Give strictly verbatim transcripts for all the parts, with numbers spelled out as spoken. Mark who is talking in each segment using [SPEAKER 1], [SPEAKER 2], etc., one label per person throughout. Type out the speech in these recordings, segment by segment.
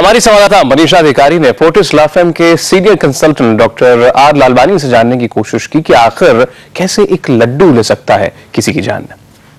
[SPEAKER 1] हमारी संवाददाता मनीषा अधिकारी ने फोर्टिस लॉ फर्म के senior consultant doctor R Lalwani से जानने की कोशिश की कि आखिर कैसे एक लड्डू ले सकता है किसी की जान।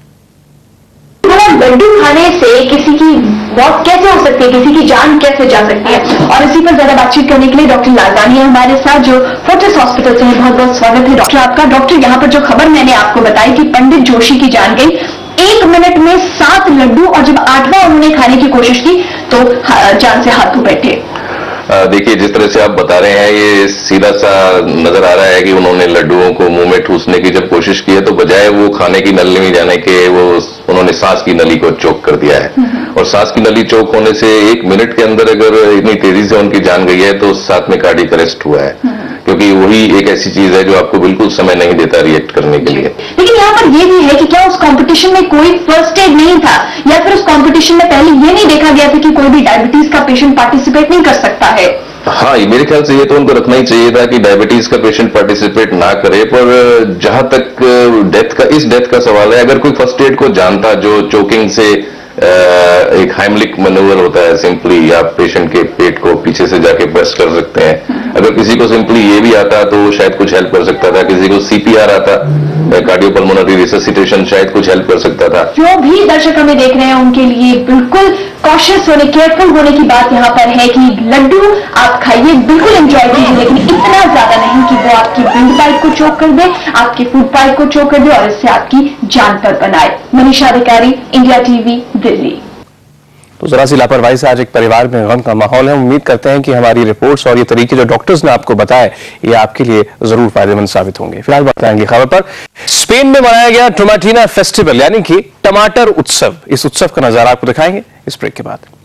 [SPEAKER 2] लड्डू खाने से किसी की मौत कैसे हो सकती है, किसी की जान कैसे जा सकती है, और इसी पर ज्यादा बातचीत करने के लिए डॉक्टर लालवानी है हमारे साथ, जो फोर्टिस हॉस्पिटल से है। बहुत बहुत स्वागत है डॉक्टर आपका। डॉक्टर, यहाँ पर जो खबर मैंने आपको बताई कि पंडित जोशी की जान गई, एक मिनट में सात लड्डू, और जब आठवां उन्होंने खाने की कोशिश की तो जान से हाथ धो बैठे।
[SPEAKER 3] देखिए, जिस तरह से आप बता रहे हैं ये सीधा सा नजर आ रहा है कि उन्होंने लड्डुओं को मुंह में ठूसने की जब कोशिश की है तो बजाय वो खाने की नली में जाने के वो उन्होंने सांस की नली को चोक कर दिया है। और सांस की नली चोक होने से एक मिनट के अंदर अगर इतनी तेजी से उनकी जान गई है तो साथ में कार्डियक अरेस्ट हुआ है, क्योंकि वही एक ऐसी चीज है जो आपको बिल्कुल समय नहीं देता रिएक्ट करने के लिए।
[SPEAKER 2] लेकिन यहाँ पर यह भी है कि क्या उस कंपटीशन में कोई फर्स्ट एड नहीं था, या फिर उस कंपटीशन में पहले ये नहीं देखा गया था कि कोई भी डायबिटीज का पेशेंट पार्टिसिपेट नहीं कर सकता है?
[SPEAKER 3] हाँ, मेरे ख्याल से ये तो उनको रखना ही चाहिए था कि डायबिटीज का पेशेंट पार्टिसिपेट ना करे, पर जहां तक डेथ का इस डेथ का सवाल है, अगर कोई फर्स्ट एड को जानता जो चोकिंग से एक हाइमलिक मैनूवर होता है, सिंपली आप पेशेंट के पेट को पीछे से जाके प्रेस कर सकते हैं, अगर किसी को सिंपली ये भी आता तो शायद कुछ हेल्प कर सकता था। किसी को सीपीआर आता, कार्डियोपल्मोनरी रिससिटेशन, शायद कुछ हेल्प कर सकता था।
[SPEAKER 2] जो भी दर्शक हमें देख रहे हैं उनके लिए बिल्कुल कॉशियस होने, केयरफुल होने की बात यहाँ पर है कि लड्डू आप खाइए, बिल्कुल एंजॉय कीजिए, लेकिन इतना ज्यादा नहीं कि वो आपकी विंड पाइप को चोक कर दे, आपके फूड पाइप को चोक कर दे और इससे आपकी जान पर बनाए। मनीषा अधिकारी, इंडिया टीवी, दिल्ली।
[SPEAKER 1] तो जरा सी लापरवाही से आज एक परिवार में गम का माहौल है। उम्मीद करते हैं कि हमारी रिपोर्ट्स और ये तरीके जो डॉक्टर्स ने आपको बताए ये आपके लिए जरूर फायदेमंद साबित होंगे। फिलहाल बताएंगे खबर पर। स्पेन में मनाया गया टोमाटीना फेस्टिवल यानी कि टमाटर उत्सव। इस उत्सव का नजारा आपको दिखाएंगे इस ब्रेक के बाद।